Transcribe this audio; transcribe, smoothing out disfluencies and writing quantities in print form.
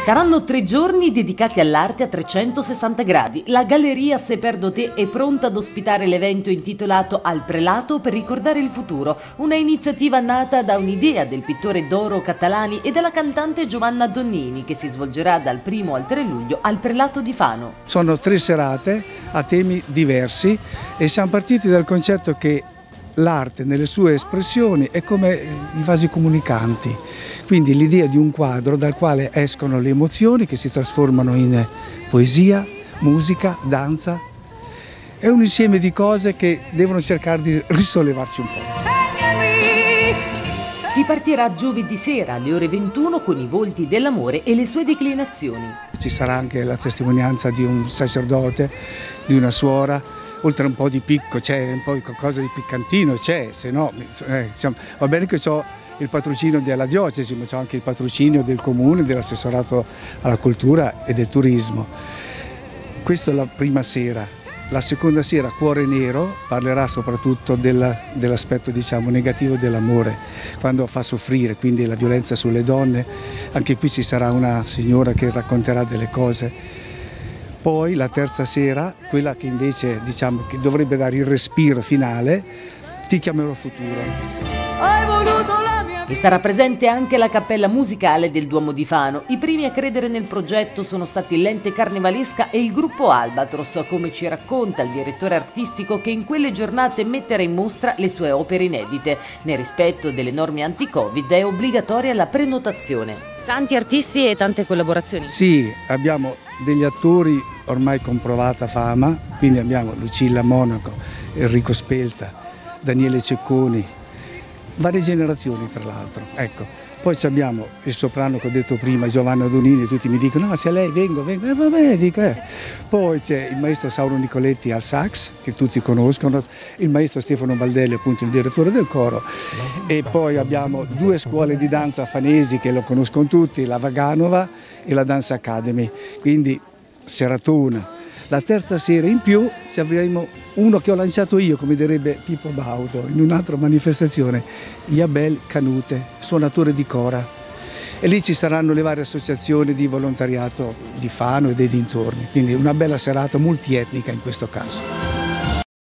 Saranno 3 giorni dedicati all'arte a 360 gradi. La Galleria Se Perdo Te è pronta ad ospitare l'evento intitolato Al Prelato per ricordare il futuro, una iniziativa nata da un'idea del pittore Doro Catalani e della cantante Giovanna Donnini, che si svolgerà dal 1° al 3 luglio al Prelato di Fano. Sono 3 serate a temi diversi e siamo partiti dal concetto che l'arte nelle sue espressioni è come i vasi comunicanti, quindi l'idea di un quadro dal quale escono le emozioni che si trasformano in poesia, musica, danza. È un insieme di cose che devono cercare di risollevarci un po'. Si partirà giovedì sera alle ore 21 con i volti dell'amore e le sue declinazioni. Ci sarà anche la testimonianza di un sacerdote, di una suora, oltre a un po' di picco, c'è un po' di qualcosa di piccantino, c'è, se no, va bene che ho il patrocinio della diocesi, ma c'ho anche il patrocinio del comune, dell'assessorato alla cultura e del turismo. Questa è la prima sera. La seconda sera, Cuore Nero, parlerà soprattutto dell'aspetto negativo dell'amore, quando fa soffrire, quindi la violenza sulle donne. Anche qui ci sarà una signora che racconterà delle cose. Poi la terza sera, quella che invece che dovrebbe dare il respiro finale, Ti chiamerò futuro. E sarà presente anche la cappella musicale del Duomo di Fano. I primi a credere nel progetto sono stati l'Ente Carnevalesca e il gruppo Albatros, come ci racconta il direttore artistico, che in quelle giornate metterà in mostra le sue opere inedite. Nel rispetto delle norme anti-Covid è obbligatoria la prenotazione. Tanti artisti e tante collaborazioni. Sì, abbiamo degli attori ormai con provata fama, quindi abbiamo Lucilla Monaco, Enrico Spelta, Daniele Cecconi, varie generazioni tra l'altro, ecco. Poi abbiamo il soprano che ho detto prima, Giovanna Donnini, tutti mi dicono no, se lei vengo, vabbè, dico. Poi c'è il maestro Sauro Nicoletti al sax, che tutti conoscono, il maestro Stefano Baldelli, appunto il direttore del coro, e poi abbiamo 2 scuole di danza fanesi che lo conoscono tutti, la Vaganova e la Dance Academy, quindi seratona. La terza sera in più ci avremo uno che ho lanciato io, come direbbe Pippo Baudo, in un'altra manifestazione, Iabel Canute, suonatore di cora. E lì ci saranno le varie associazioni di volontariato di Fano e dei dintorni, quindi una bella serata multietnica in questo caso.